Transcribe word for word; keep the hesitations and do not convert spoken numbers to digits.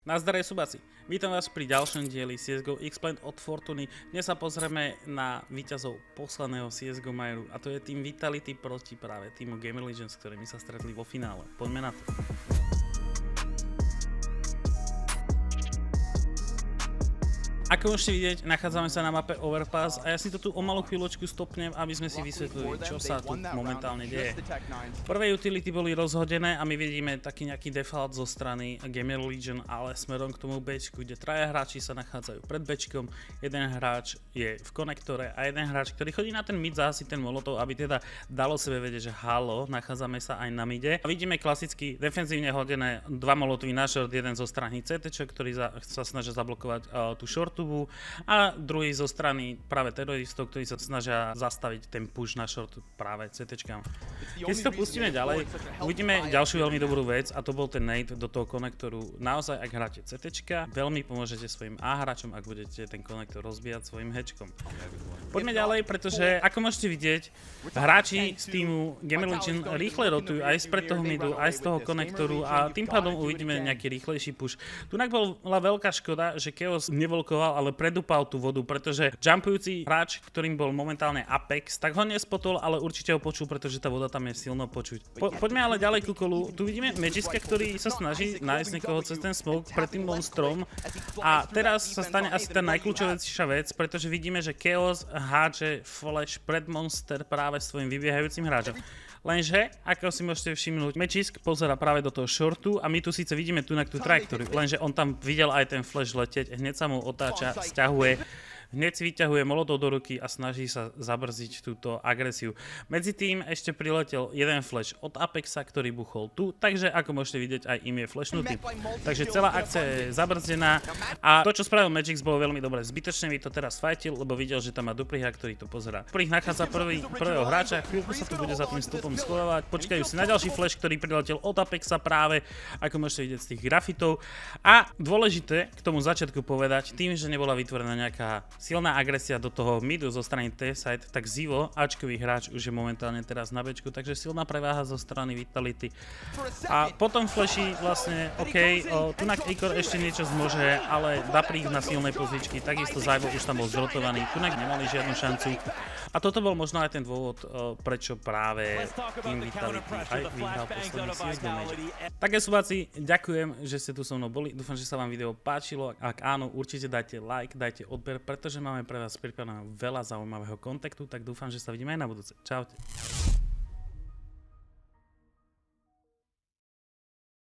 Nazdar subáci, vítam vás pri ďalšom dieli C S G O Explained od Fortuny. Dnes sa pozrieme na víťazov posledného C S G O Majoru a to je tým Vitality proti práve týmu Gamer Legion, s ktorými sa stretli vo finále. Poďme na to. Ako môžete vidieť, nachádzame sa na mape Overpass a ja si to tu o malú chvíľočku stopnem, aby sme si vysvetlili, čo sa tu momentálne deje. Prvé utility boli rozhodené a my vidíme taký nejaký default zo strany Gamer Legion, ale smerom k tomu Bčku, kde traja hráči sa nachádzajú pred Bčkom, jeden hráč je v konektore a jeden hráč, ktorý chodí na ten mid zahasiť ten molotov, aby teda dalo sebe vedieť, že halo, nachádzame sa aj na mide. A vidíme klasicky defenzívne hodené dva molotovy na short, jeden zo strany C T, ktorý sa snažia zablokovať uh, tú short a druhý zo strany práve teroristov, ktorí sa snažia zastaviť ten push na short práve CTčkám. Keď si to pustíme ďalej, uvidíme ďalšiu veľmi dobrú vec a to bol ten nade do toho konektoru. Naozaj, ak hráte CTčka, veľmi pomôžete svojim A hráčom, ak budete ten konektor rozbíjať svojim hečkom. Poďme ďalej, pretože ako môžete vidieť, hráči z týmu Gamer Legion rýchle rotujú aj spred toho midu, aj z toho konektoru a tým pádom uvidíme nejaký rýchlejší push. Tunak bola veľká škoda, že Chaos nevolkoval, ale predúpal tú vodu, pretože jumpujúci hráč, ktorým bol momentálne Apex, tak ho nespotol, ale určite ho počul, pretože tá voda tam je silno počuť. Po, poďme ale ďalej ku kolu. Tu vidíme Magiska, ktorý sa snaží nájsť niekoho cez ten smoke pred tým monstrom a teraz sa stane asi tá najkľúčovejšia vec, pretože vidíme, že Chaos hádže flash pred monster práve svojim vybiehajúcim hráčom. Lenže, ako si môžete všimnúť, Magisk pozerá práve do toho shortu a my tu síce vidíme tu na tú trajektóriu, lenže on tam videl aj ten flash leteť, hneď sa mu otáča, sťahuje, hneď si vyťahuje molotov do ruky a snaží sa zabrziť túto agresiu. Medzi tým ešte priletel jeden flash od Apexa, ktorý buchol tu, takže ako môžete vidieť, aj im je flashnutý. Takže celá akcia je zabrzdená a to, čo spravil Magix, bolo veľmi dobré. Zbytočne mi to teraz fightil, lebo videl, že tam má Dupriha, ktorý to pozerá. Duprih nachádza prvý, prvého hráča, chvíľku sa tu bude za tým stupom schovávať, počkajú si na ďalší flash, ktorý priletel od Apexa práve, ako môžete vidieť z tých grafitov. A dôležité k tomu začiatku povedať, tým, že nebola vytvorená nejaká silná agresia do toho midu zo strany T-side, tak Zivo, Ačkový hráč, už je momentálne teraz na Bčku, takže silná preváha zo strany Vitality. A potom flashi vlastne, OK, tunak Ikor ešte niečo zmôže, ale Duprih na silnej pozičky, takisto Zivo už tam bol zrotovaný, tunak nemali žiadnu šancu. A toto bol možno aj ten dôvod, prečo práve tým Vitality aj vyhral posledný C S G O Major. Takže subáci, ďakujem, že ste tu so mnou boli, dúfam, že sa vám video páčilo, ak áno, určite dajte like, dajte odber, pretože máme pre vás pripravené veľa zaujímavého kontaktu, tak dúfam, že sa vidíme aj na budúce. Čaute.